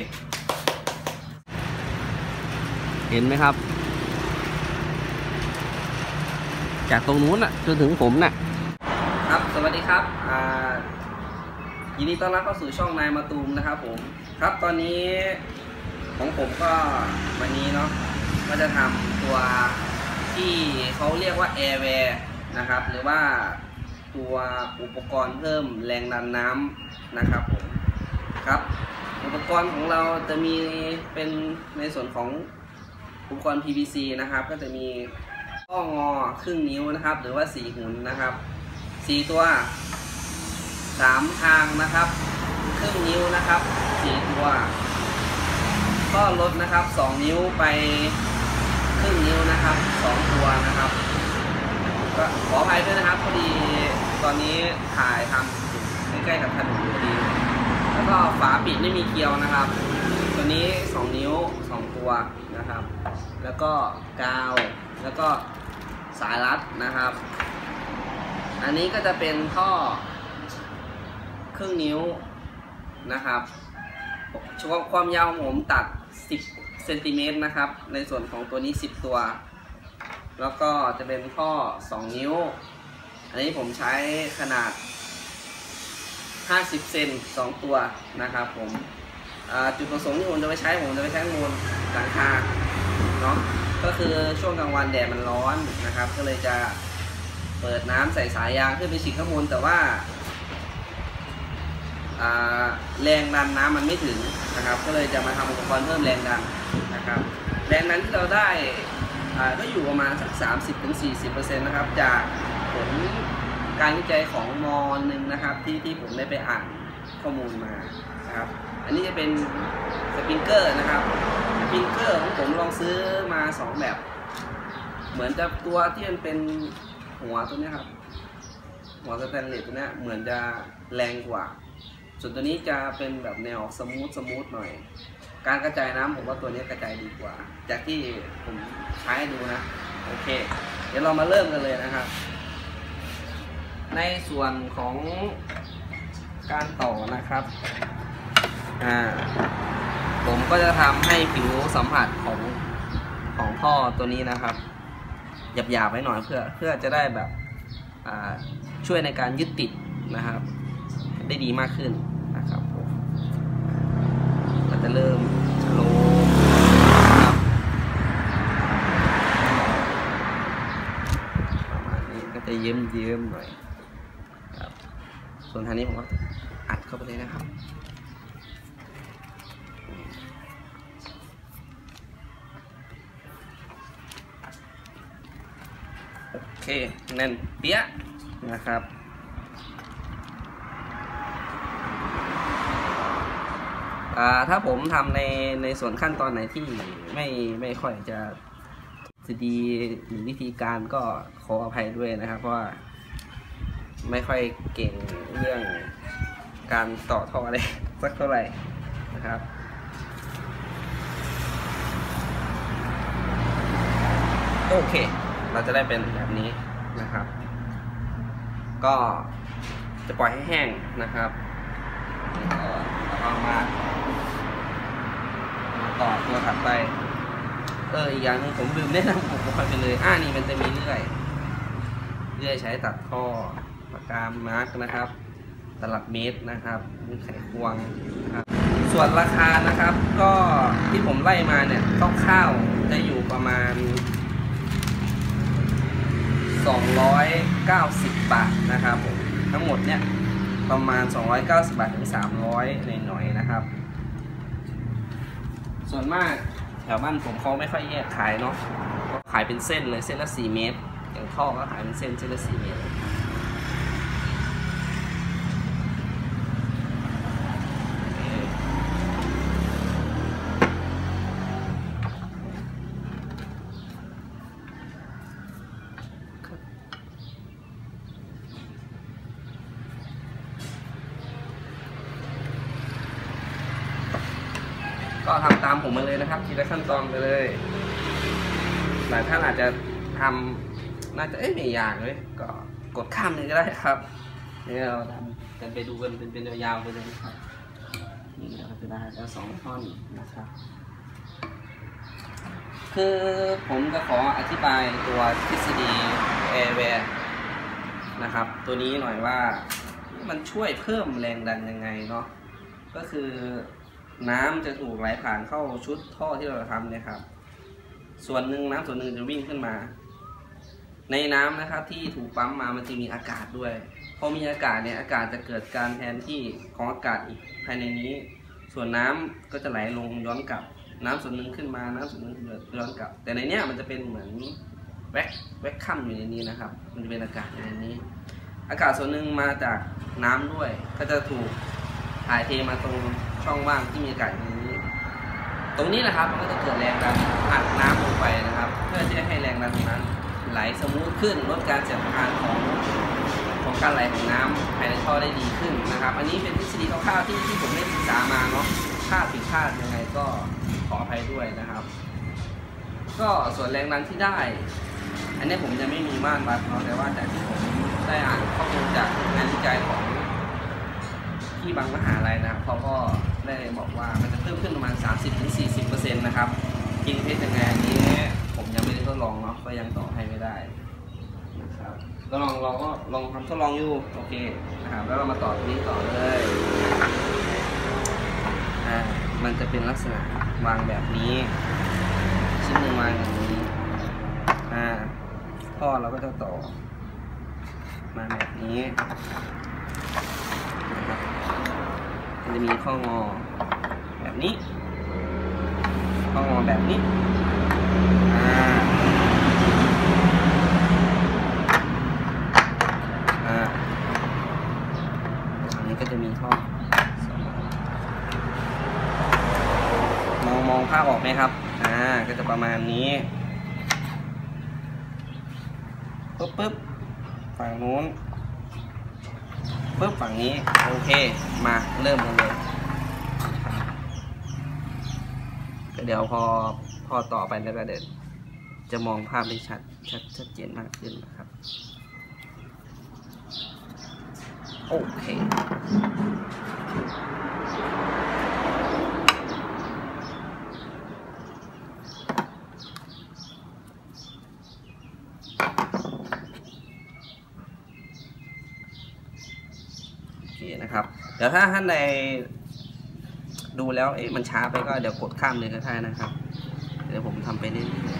เห็นไหมครับจากตรงนู้นน่ะจนถึงผมน่ะครับสวัสดีครับยินดีต้อนรับเข้าสู่ช่องนายมาตูมนะครับผมครับตอนนี้ของผมก็วันนี้เนาะก็จะทำตัวที่เขาเรียกว่าแอร์แวร์นะครับหรือว่าตัวอุปกรณ์เพิ่มแรงดันน้ำนะครับผมครับอุปกรณ์ของเราจะมีเป็นในส่วนของอุปกรณ์ PVC นะครับก็จะมีข้องอครึ่งนิ้วนะครับหรือว่า4หุ่นนะครับ4ตัว3ทางนะครับครึ่งนิ้วนะครับ4ตัวก็ลดนะครับ2นิ้วไปครึ่งนิ้วนะครับ2ตัวนะครับก็ขออภัยด้วยนะครับพอดีตอนนี้ถ่ายทำใกล้ๆกับถนนพอดีแล้วก็ฝาปิดไม่มีเกลียวนะครับตัวนี้2นิ้ว2ตัวนะครับแล้วก็กาวแล้วก็สายรัดนะครับอันนี้ก็จะเป็นท่อครึ่งนิ้วนะครับความยาวของผมตัด10 เซนติเมตรนะครับในส่วนของตัวนี้10ตัวแล้วก็จะเป็นท่อ2นิ้วอันนี้ผมใช้ขนาด50 เซน2ตัวนะครับผมจุดประสงค์ที่ผมจะไปใช้มูลหลังคาเนาะก็คือช่วงกลางวันแดดมันร้อนนะครับก็เลยจะเปิดน้ำใส่สายยางขึ้นไปฉีดข้างบนแต่ว่าแรงดันน้ำมันไม่ถึงนะครับก็เลยจะมาทำอุปกรณ์เพิ่มแรงดันนะครับแรงดันที่เราได้ก็อยู่ประมาณสัก 30-40% นะครับจากผลการวิจัยของม.นึงนะครับที่ผมได้ไปอ่านข้อมูลมานะครับอันนี้จะเป็นสปริงเกอร์นะครับสปริงเกอร์ของผมลองซื้อมา2แบบเหมือนจะตัวที่มันเป็นหัวตัวนี้ครับหัวสแตนเลสตัวนี้เหมือนจะแรงกว่าส่วนตัวนี้จะเป็นแบบแนวสมูทหน่อยการกระจายน้ำผมว่าตัวนี้กระจายดีกว่าจากที่ผมใช้ดูนะโอเคเดี๋ยวเรามาเริ่มกันเลยนะครับในส่วนของการต่อนะครับผมก็จะทำให้ผิวสัมผัสของท่อตัวนี้นะครับหยาบๆไว้หน่อยเพื่อจะได้แบบช่วยในการยึดติดนะครับได้ดีมากขึ้นนะครับผมก็จะเริ่มชโลครับประมาณนี้ก็จะเยิ้มหน่อยครับส่วนทางนี้ผมก็อัดเข้าไปเลยนะครับโอเคแน่นเปี้ยนะครับถ้าผมทำในส่วนขั้นตอนไหนที่ไม่ค่อยจะทฤษฎีหรือวิธีการก็ขออภัยด้วยนะครับเพราะว่าไม่ค่อยเก่งเรื่องการต่อท่ออะไรสักเท่าไหร่นะครับโอเคเราจะได้เป็นแบบนี้นะครับก็จะปล่อยให้แห้งนะครับเอามาต่อตัวถัดไปอีกอย่างนึงผมลืมแนะนำผมไปเลยนี่มันจะมีเลื่อยใช้ตัดท่อปากกามาร์กนะครับตลับเมตรนะครับไขควงนะครับส่วนราคานะครับก็ที่ผมไล่มาเนี่ยคร่าวๆจะอยู่ประมาณ290 บาทนะครับผมทั้งหมดเนี่ยประมาณ290 บาทถึง300หน่อยๆนะครับส่วนมากแถวบ้านผมเขาไม่ค่อยแยกขายเนาะก็ขายเป็นเส้นเลยเส้นละ4 เมตรอย่างท่อก็ขายเป็นเส้นละ4 เมตรก็ทำตามผมมาเลยนะครับทีละขั้นตอนไปเลยหลายท่านอาจจะทำน่าจะไม่ยากเลยก็กดข้ามเลยก็ได้ครับนี่เราทำกันไปดูกันเป็นยาวๆไปเลยครับนี่เราจะได้แล้ว2 ท่อนนะครับคือผมจะขออธิบายตัวทฤษฎี Airware นะครับตัวนี้หน่อยว่ามันช่วยเพิ่มแรงดันยังไงเนาะก็คือน้ำจะถูกไหลผ่านเข้าชุดท่อที่เราทำเนี่ยครับส่วนหนึ่งน้ำส่วนหนึ่งจะวิ่งขึ้นมาในน้ำนะครับที่ถูกปั๊มมามันจะมีอากาศด้วยพอมีอากาศเนี่ยอากาศจะเกิดการแทนที่ของอากาศอีกภายในนี้ส่วนน้ำก็จะไหลลงย้อนกลับน้ำส่วนหนึ่งขึ้นมาน้ำส่วนหนึ่งย้อนกลับแต่ในเนี้ยมันจะเป็นเหมือนแว็กคัมอยู่ในนี้นะครับมันจะเป็นอากาศอยู่ในนี้อากาศส่วนหนึ่งมาจากน้ำด้วยก็จะถูกถ่ายเทมาตรงช่องว่างที่มีอากาศอยู่ในนี้ตรงนี้นะครับมันก็จะเกิดแรงดันอัดน้ำลงไปนะครับเพื่อที่จะให้แรงดันตรงนั้นไหลสมูทขึ้นลดการเสียดทานของการไหลของน้ำภายในท่อได้ดีขึ้นนะครับอันนี้เป็นทฤษฎีคร่าวๆที่ผมได้ศึกษามาเนาะถ้าผิดพลาดยังไงก็ขออภัยด้วยนะครับก็ส่วนแรงดันที่ได้อันนี้ผมจะไม่มีม่านวัดเนาะแต่ว่าจากที่ผมได้อ่านข้อมูลจากงานวิจัยของที่บางมหาลัยนะครับเขาก็ได้บอกว่ามันจะเพิ่มขึ้นประมาณ 30-40% นะครับจริงเท็จยังไงอันนี้ผมยังไม่ได้ทดลองเนาะก็ยังต่อให้ไม่ได้นะครับก็ลองทำทดลองอยู่โอเคนะครับแล้วเรามาต่อตรงนี้ต่อเลยมันจะเป็นลักษณะวางแบบนี้ชิ้นหนึ่งวางอย่างนี้ท่อเราก็จะต่อมาแบบนี้นะครับมันจะมีข้องอแบบนี้ข้องอแบบนี้อันนี้ก็จะมีท่อมองภาพออกไหมครับก็จะประมาณนี้ปึ๊บฝั่งนู้นปึ๊บฝั่งนี้โอเคมาเริ่มกันเลยเดี๋ยวพอต่อไปแล้วก็เดี๋ยวจะมองภาพได้ชัดเจนมากขึ้นนะครับโอเคนะครับเดี๋ยวถ้าท่านใดดูแล้วมันช้าไปก็เดี๋ยวกดข้ามเลยก็ได้นะครับเดี๋ยวผมทำไปเรื่อย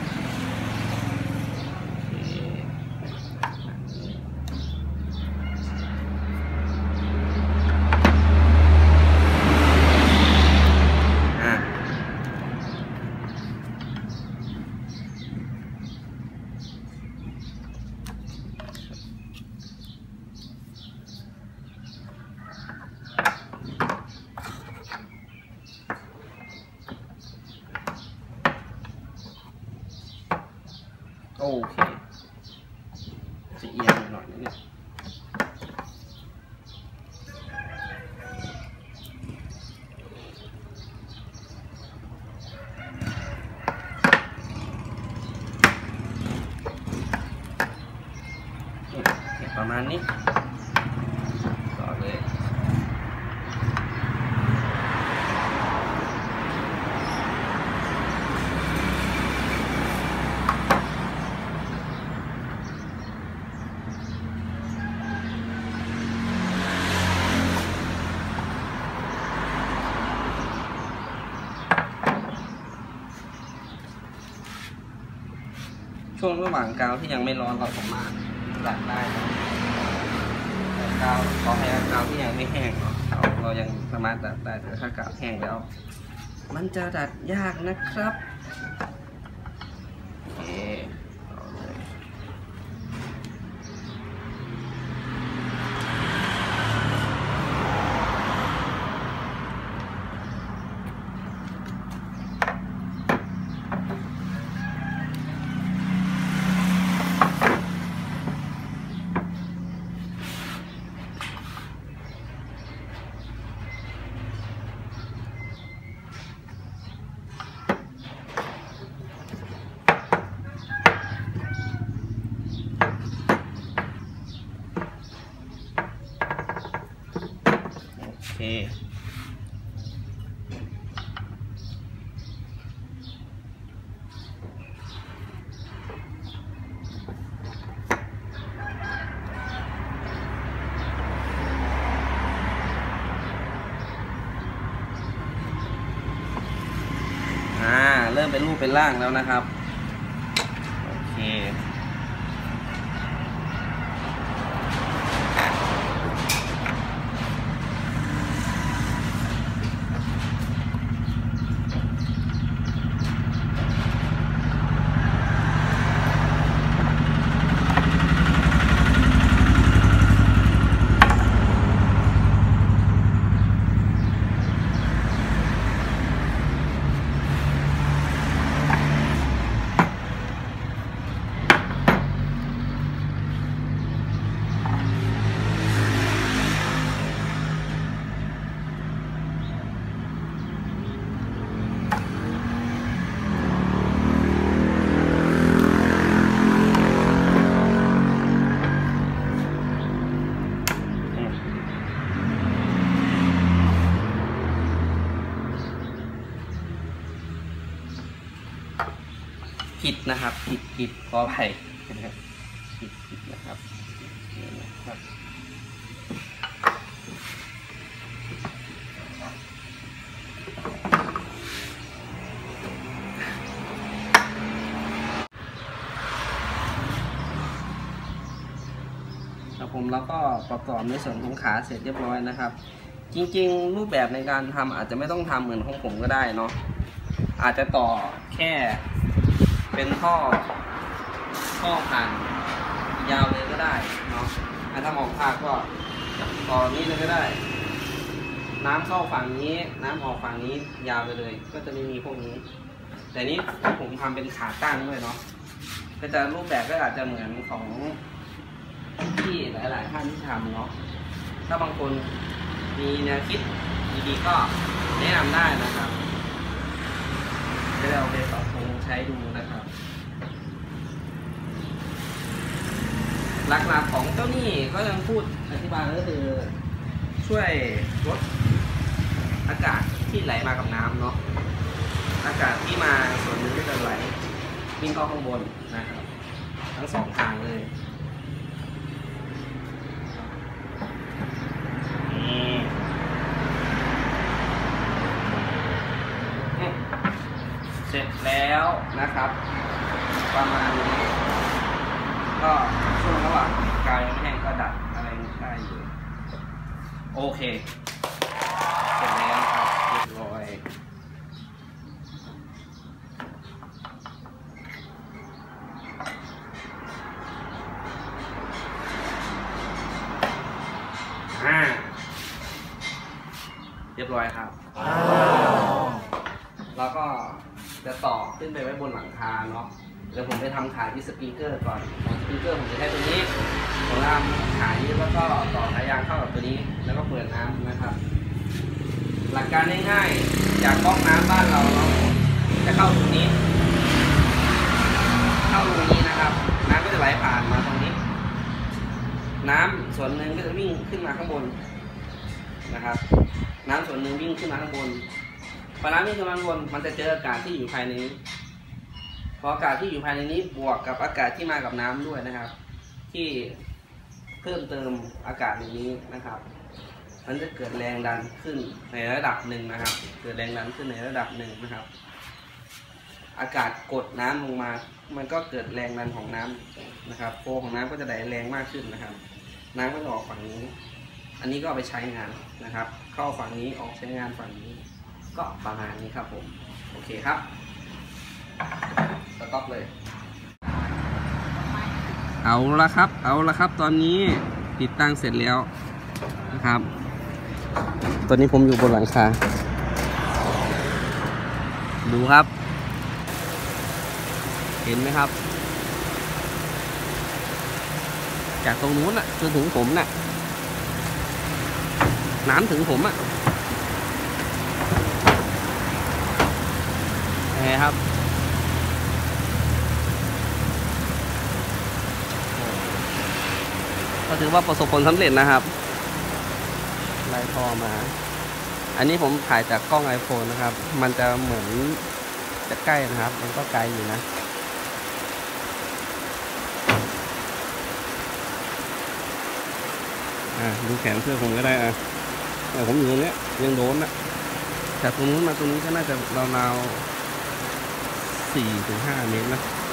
โอเคจะเอียงหน่อยนิดนึงประมาณนี้ต่อเลยช่วงระหว่างกาวที่ยังไม่ร้อนเราสามารถดัดได้นะกาวขอให้กาวที่ยังไม่แห้งเนาะเรายังสามารถดัดได้แต่ถ้ากาวแห้งแล้วมันจะดัดยากนะครับโอเคเริ่มเป็นรูปเป็นร่างแล้วนะครับโอเคผิดนะครับผิดขออภัยนะครับผิดนะครับนี่นะครับแล้วก็ประกอบในส่วนของขาเสร็จเรียบร้อยนะครับจริงๆรูปแบบในการทำอาจจะไม่ต้องทำเหมือนของผมก็ได้เนาะอาจจะต่อแค่เป็นท่อผ่านยาวเลยก็ได้เนาะถ้ามองภาพก็ต่อนี้เลยก็ได้น้ำเข้าฝั่งนี้น้ำออกฝั่งนี้ยาวไปเลยก็จะไม่มีพวกนี้แต่นี้ผมทำเป็นขาตั้งด้วยเนาะก็จะรูปแบบก็อาจจะเหมือนของที่หลายๆท่านที่ทำเนาะถ้าบางคนมีแนวคิดดีๆก็แนะนำได้นะครับจะได้เอาไปปรับปรุงใช้ดูนะครับหลักๆของเจ้านี่ก็ยังพูดอธิบายก็คือช่วยลดอากาศที่ไหลมากับน้ำเนาะอากาศที่มาส่วนนึงก็จะไหลวิ่งเข้าข้างบนนะครับทั้งสองทางเลยเสร็จแล้วนะครับประมาณนี้ก็ช่วงระหว่างกาวยังไม่แห้งก็ดัดอะไรได้อยู่โอเคเสร็จแล้วครับเรียบร้อยเรียบร้อยครับแล้วก็จะต่อขึ้นไปไว้บนหลังคาเนาะเดี๋ยวผมไปทำขายที่สปีกเกอร์ก่อนสปีกเกอร์ผมจะใช้ตัวนี้ผมทำขายแล้วก็ต่อสายยางเข้ากับตัวนี้แล้วก็เปิดน้ำนะครับหลักการง่ายๆจากก๊อกน้ำบ้านเราเนาะจะเข้าตรงนี้นะครับน้ำก็จะไหลผ่านมาตรงนี้น้ำส่วนหนึ่งก็จะวิ่งขึ้นมาข้างบนนะครับน้ำส่วนหนึ่งวิ่งขึ้นมาข้างบนพอน้ำวิ่งขึ้นมาข้างบนมันจะเจออากาศที่อยู่ภายในนี้พออากาศที่อยู่ภายในนี้บวกกับอากาศที่มากับน้ำด้วยนะครับที่เพิ่มเติมอากาศในนี้นะครับมันจะเกิดแรงดันขึ้นในระดับหนึ่งนะครับเกิดแรงดันขึ้นในระดับหนึ่งนะครับอากาศกดน้ำลงมามันก็เกิดแรงดันของน้ำนะครับโฟของน้ำก็จะไหลแรงมากขึ้นนะครับน้ำก็จะออกฝั่งนี้อันนี้ก็เอาไปใช้งานนะครับเข้าฝั่งนี้ออกใช้งานฝั่งนี้ก็ประมาณนี้ครับผมโอเคครับสต็อปเลยเอาละครับตอนนี้ติดตั้งเสร็จแล้วนะครับตอนนี้ผมอยู่บนหลังคาดูครับเห็นไหมครับจากตรงนู้นน่ะจนถึงผมน่ะน้ำถึงผมอ่ะไงครับก็ถือว่าประสบผลสำเร็จนะครับไล่ท่อมาอันนี้ผมถ่ายจากกล้อง iPhone นะครับมันจะเหมือนจะใกล้นะครับมันก็ไกลอยู่นะดูแขนเสื้อผมก็ได้แต่ผมอยู่ตรงนี้ยังโดนนะจากตรงนู้นมาตรงนี้ก็น่าจะราว 4-5 เมตร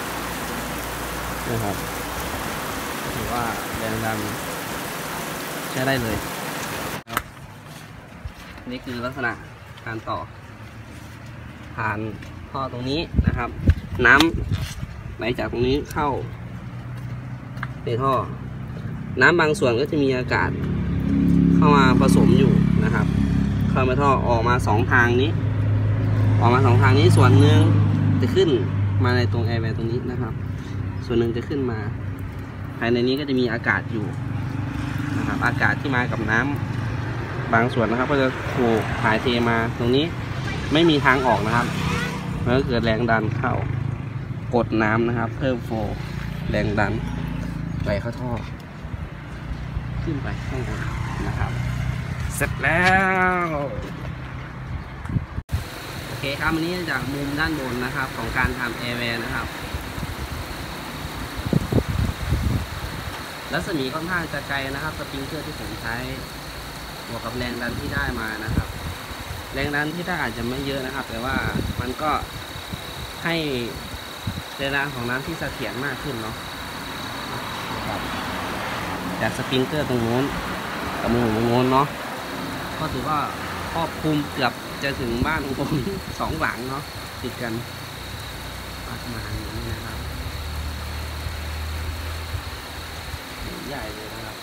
นะครับถือว่าแรงดันใช้ได้เลยครับนี่คือลักษณะการต่อผ่านท่อตรงนี้นะครับน้ำไหลจากตรงนี้เข้าในท่อน้ำบางส่วนก็จะมีอากาศเข้ามาผสมอยู่นะครับเข้ามาท่อออกมา2 ทางนี้ส่วนหนึ่งจะขึ้นมาในตรงแอร์แวร์ตรงนี้นะครับส่วนหนึ่งจะขึ้นมาภายในนี้ก็จะมีอากาศอยู่นะครับอากาศที่มากับน้ำบางส่วนนะครับก็จะถูกถ่ายเทมาตรงนี้ไม่มีทางออกนะครับมันก็เกิดแรงดันเข้ากดน้ำนะครับเพิ่มโฟลว์แรงดันไหลเข้าท่อขึ้นไปข้างบนนะครับเสร็จแล้วโอเคครับอันนี้จากมุมด้านบนนะครับของการทำแอร์แวร์นะครับรัศมีค่อนข้างจะไกลนะครับสปริงเกอร์ที่ผมใช้บวกกับแรงดันที่ได้มานะครับแรงดันที่ได้อาจจะไม่เยอะนะครับแต่ว่ามันก็ให้แรงดันของน้ำที่เสถียรมากขึ้นเนาะจากสปริงเกอร์ตรงโน้นกับมือตรงโน้นเนาะก็ถือว่าครอบคลุมเกือบจะถึงบ้านของผม2 หลังเนาะติดกันประมาณนี้นะครับใหญ่เลยนะครับ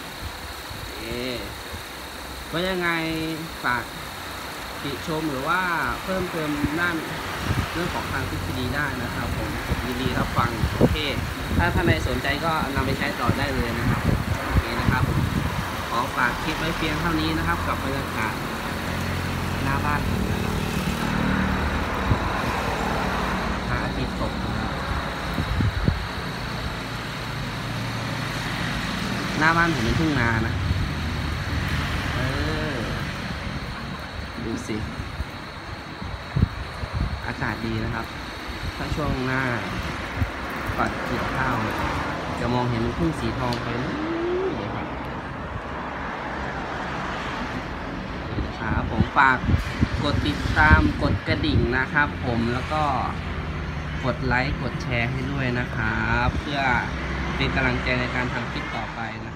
ก็ยังไงฝากติชมหรือว่าเพิ่มเติมด้านเรื่องของทางทฤษฎีได้นะครับผมยินดีรับฟังโอเคถ้าท่านใดสนใจก็นำไปใช้ต่อได้เลยนะครับโอเคนะครับขอฝากคลิปไว้เพียงเท่านี้นะครับกับบรรยากาศหน้าบ้านผมนะครับพระอาทิตย์ตกนะครับหน้าบ้านผมเป็นทุ่งนานะดูสิอากาศดีนะครับถ้าช่วงหน้าก่อนเกี่ยวข้าวจะมองเห็นมันทุ่งสีทองไปนะครับผมฝากกดติดตามกดกระดิ่งนะครับผมแล้วก็กดไลค์กดแชร์ให้ด้วยนะครับเพื่อเป็นกำลังใจในการทำคลิปต่อไปนะ